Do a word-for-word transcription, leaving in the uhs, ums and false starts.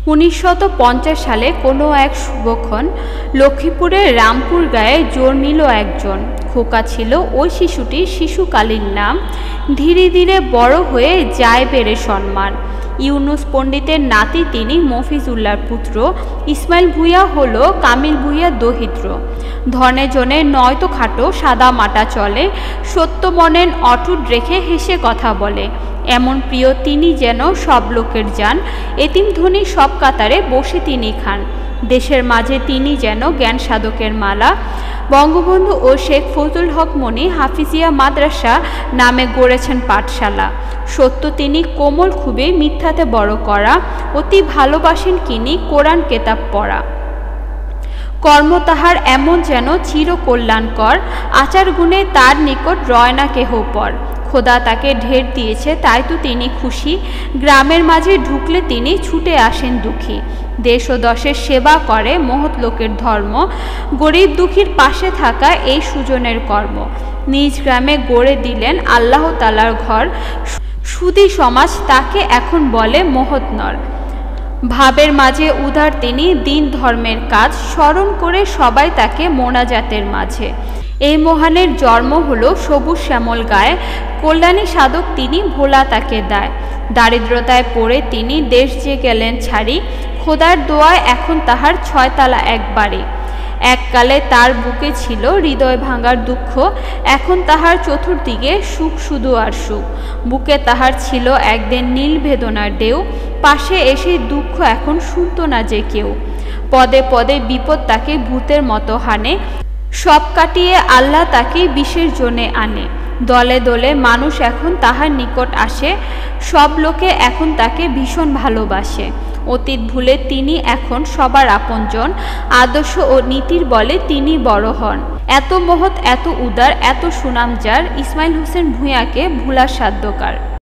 উনিশশত পঞ্চাশ সালে কোনো এক শুভক্ষণ লক্ষ্মীপুরের রামপুর গায়ে জোর নিল একজন। খোকা ছিল ওই শিশুটির শিশুকালীন নাম। ধীরে ধীরে বড় হয়ে যায় বেড়ে সম্মান। ইউনুস পণ্ডিতের নাতি তিনি মফিজুল্লাহর পুত্র। ইসমাইল ভূঁইয়া হল কামিল ভূঁইয়ার দহিত্র। ধনে জনে নয়তো খাটো সাদা মাটা চলে, সত্য মনেন অটুট রেখে হেসে কথা বলে। এমন প্রিয় তিনি যেন সব লোকের যান, এতিম ধনী সব কাতারে বসে তিনি খান। দেশের মাঝে তিনি যেন জ্ঞান সাধকের মালা। বঙ্গবন্ধু ও শেখ ফজলুল হক মনি হাফিজিয়া মাদ্রাসা নামে গড়েছেন পাঠশালা। সত্য তিনি কোমল খুবই মিথ্যাতে বড় করা, অতি ভালোবাসেন কিনি কোরআন কেতাব পড়া। কর্ম তাহার এমন যেন চির কল্যাণকর, আচার গুণে তার নিকট রয় না কেহ পর। খোদা তাকে ঢের দিয়েছে তাই তো তিনি খুশি, গ্রামের মাঝে ঢুকলে তিনি ছুটে আসেন দুঃখী। দেশ ও দশের সেবা করে মহৎ লোকের ধর্ম, গরিব দুঃখীর পাশে থাকা এই সুজনের কর্ম। নিজ গ্রামে গড়ে দিলেন আল্লাহ তাআলার ঘর, সুধী সমাজ তাকে এখন বলে মহৎ নর। ভাবের মাঝে উদার তিনি, দিন ধর্মের কাজ স্মরণ করে সবাই তাকে মোনাজাতের মাঝে। এই মহানের জন্ম হলো সবুজ শ্যামল গায়ে, কল্যাণী সাধক তিনি ভোলা তাকে দেয়। দারিদ্রতায় পড়ে তিনি দেশ যে গেলেন ছাড়ি, খোদার দোয়ায় এখন তাহার ছয়তলা এক বাড়ি। এককালে তার বুকে ছিল হৃদয় ভাঙার দুঃখ, এখন তাহার চতুর্দিকে সুখ শুধু আর সুখ। বুকে তাহার ছিল একদিন নীল বেদনার ঢেউ, পাশে এসে দুঃখ এখন শুনত না যে কেউ। পদে পদে বিপদ তাকে ভূতের মতো হানে, সব কাটিয়ে আল্লাহ তাকে বিসর্জনে আনে। দলে দলে মানুষ এখন তাহার নিকট আসে, সব লোকে এখন তাকে ভীষণ ভালোবাসে। অতীত ভুলে তিনি এখন সবার আপনজন, আদর্শ ও নীতির বলে তিনি বড় হন। এত মহৎ, এত উদার, এত সুনাম যার, ইসমাইল হোসেন ভূঁইয়াকে ভুলার সাধ্য কার।